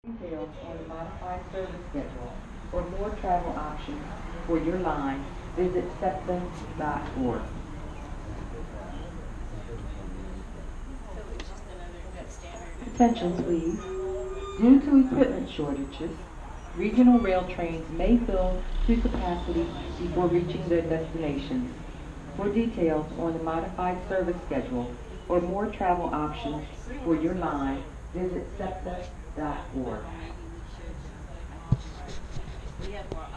Details on the modified service schedule or more travel options for your line, visit SEPTA.org. Attention please. Due to equipment shortages, regional rail trains may fill to capacity before reaching their destinations. For details on the modified service schedule or more travel options for your line, visit SEPTA.org. We have more